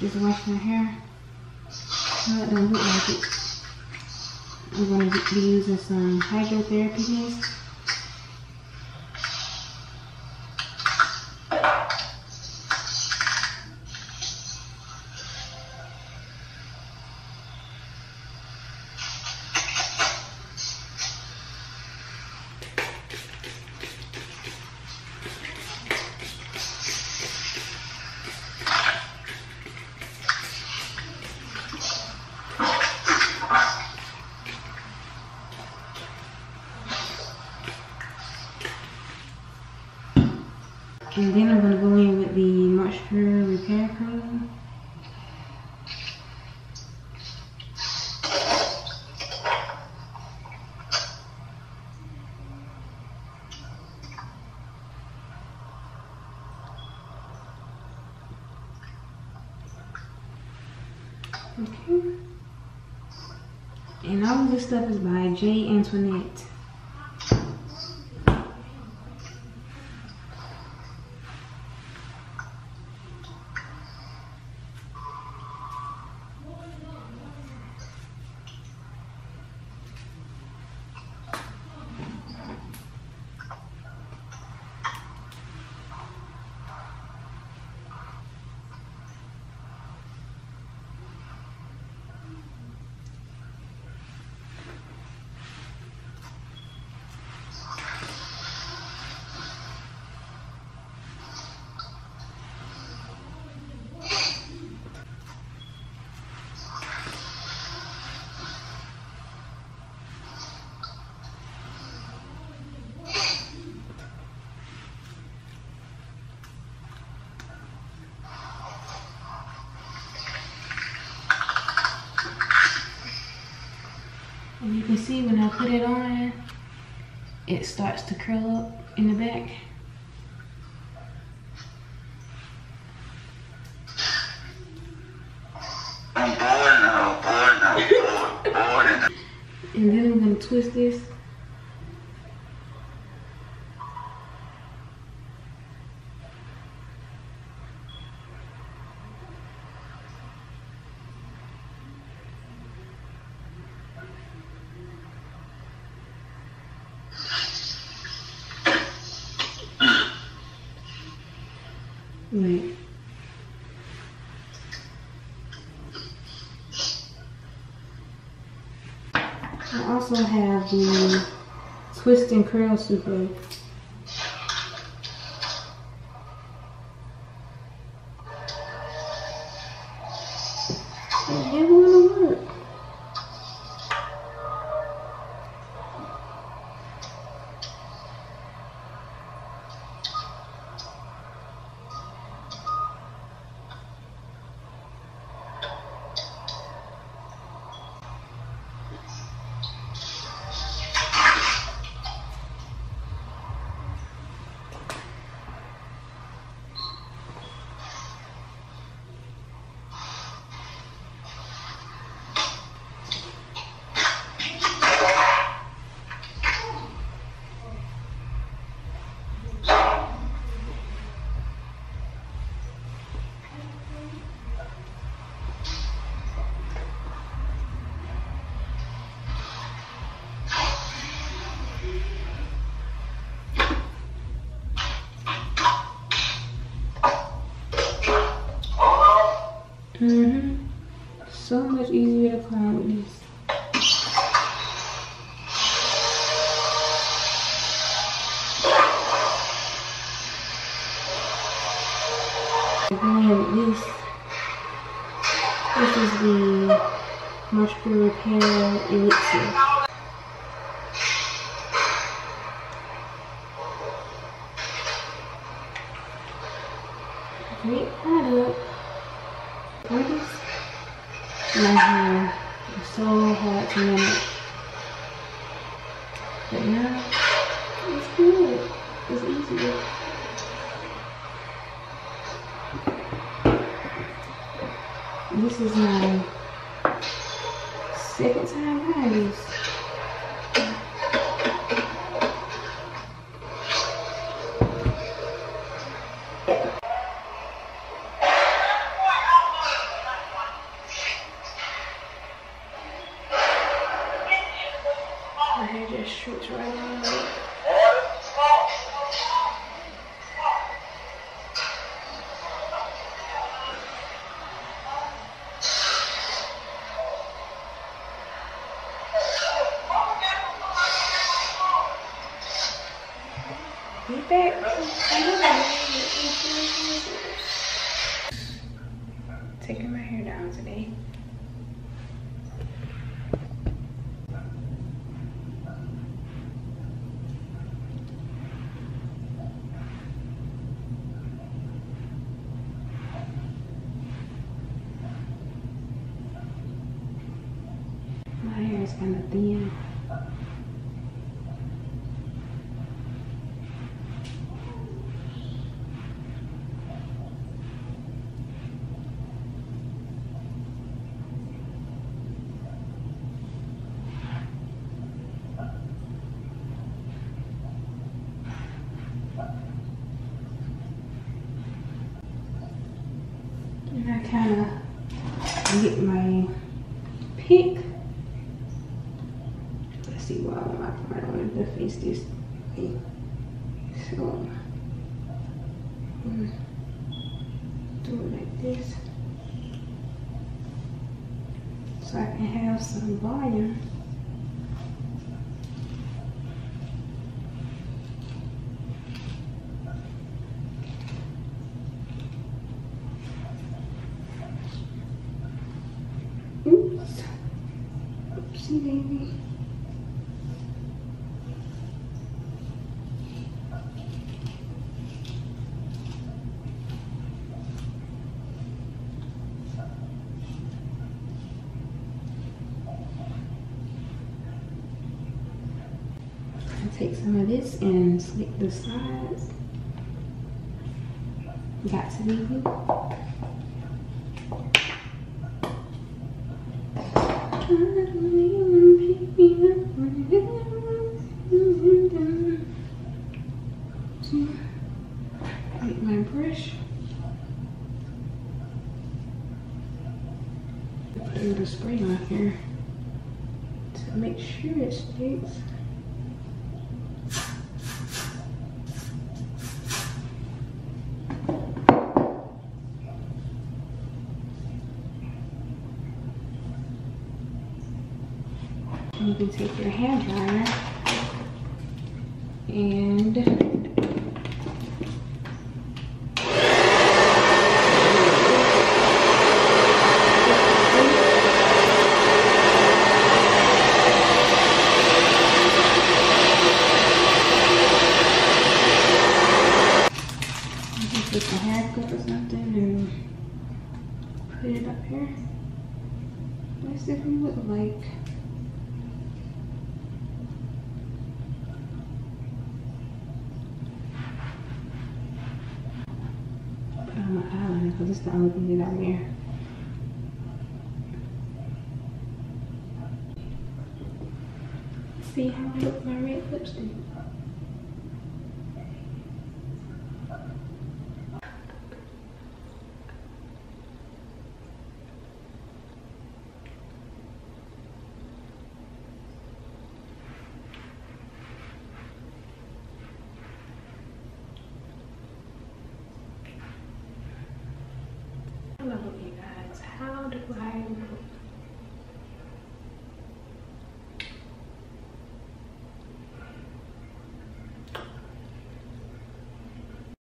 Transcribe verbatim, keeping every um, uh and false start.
just wash my hair. No, it don't look like it. I'm going to be using some Hydrotherapy Mist. And then I'm going to go in with the Moisture Repair Cream. Okay. And all of this stuff is by J Antoinette. And you can see when I put it on, it starts to curl up in the back. I'm bored now, bored now, bored, bored. And then I'm going to twist this. Wait. I also have the twist and curl souffle. It never wanna work. Mm-hmm. So much easier to climb with this. Going with this. This is the Moisture Repair Elixir. Great product. This, my hair is so hard to manage, but now it's good. It's easier. This is my second time trying this. it shoots right on it. Get back. Taking my hair down today. My hair is kind of thin. And I kind of get my pick. Let's see why I'm not I want to face this way. So I'm do it like this so I can have some volume. Oops. Oopsie baby. Take some of this and slick the sides. Got to be good. Take my brush. Put a little spray on here to make sure it sticks. You can take your hand dryer and just get the hair clip or something and put it up here. Let's see what it look like. My eyeliner because it's the only thing that I'm here. See how I look with my red lipstick. Hello you guys, how do I look?